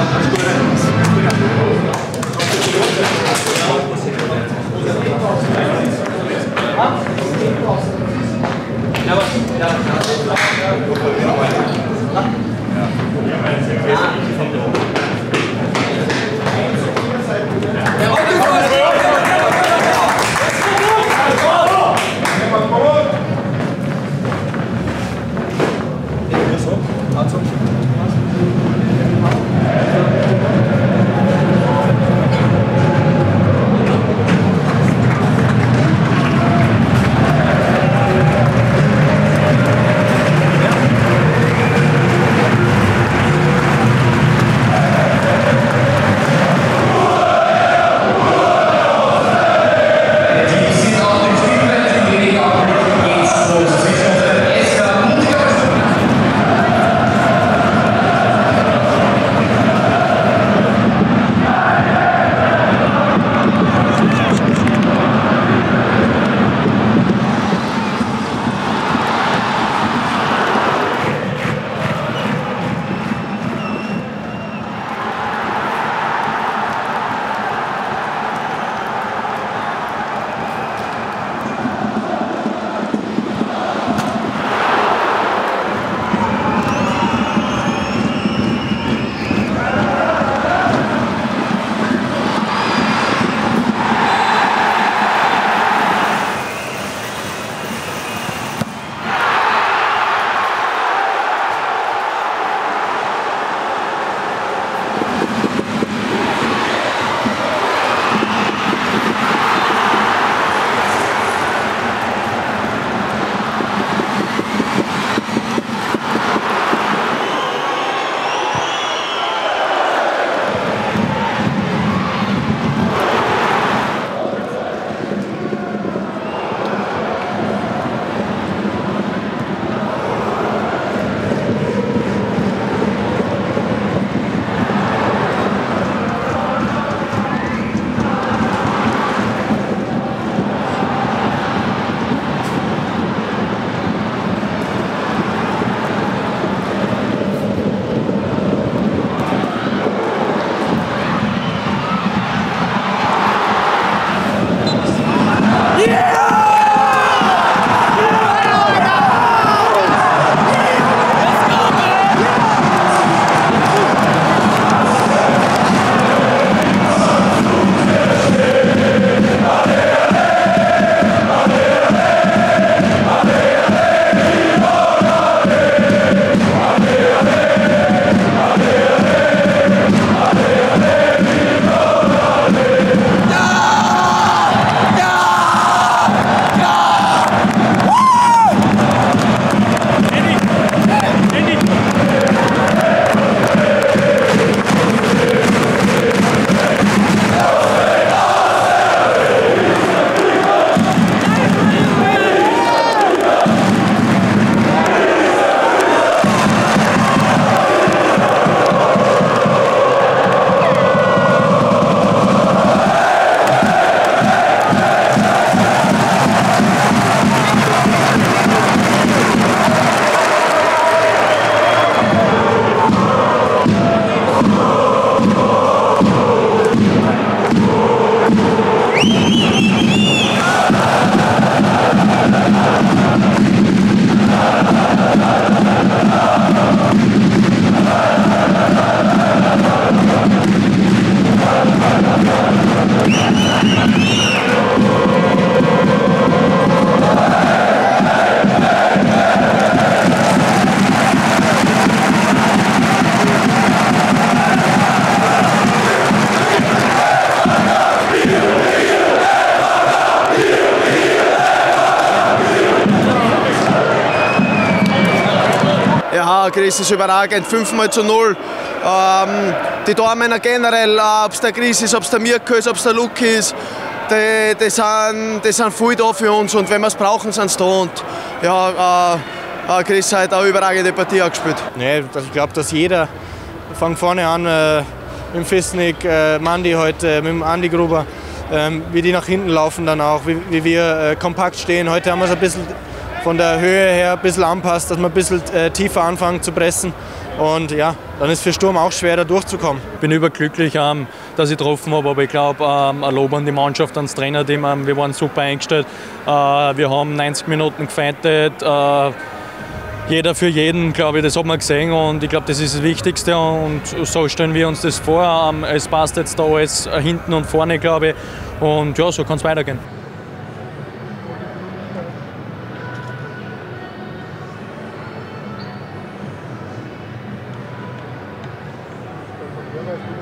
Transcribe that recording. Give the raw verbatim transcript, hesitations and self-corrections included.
Ja, Chris ist überragend, fünfmal zu null. Ähm, die Tormänner generell, äh, ob es der Chris ist, ob es der Mirko ist, ob es der Luki ist, die, die, sind, die sind voll da für uns und wenn wir es brauchen, sind sie da. Und ja, äh, Chris hat eine überragende Partie gespielt. Nee, ich glaube, dass jeder von vorne an äh, mit dem Fisnik, äh, Mandi heute, äh, mit dem Andi Gruber, äh, wie die nach hinten laufen dann auch, wie, wie wir äh, kompakt stehen. Heute haben wir es ein bisschen von der Höhe her ein bisschen anpasst, dass wir ein bisschen äh, tiefer anfangen zu pressen. Und ja, dann ist für Sturm auch schwer, da durchzukommen. Ich bin überglücklich, ähm, dass ich getroffen habe, aber ich glaube, ähm, ein Lob an die Mannschaft, ans Trainerteam. Ähm, wir waren super eingestellt. Äh, wir haben neunzig Minuten gefightet. Äh, jeder für jeden, glaube ich, das hat man gesehen. Und ich glaube, das ist das Wichtigste. Und so stellen wir uns das vor. Ähm, es passt jetzt da alles hinten und vorne, glaube ich. Und ja, so kann es weitergehen. Thank you.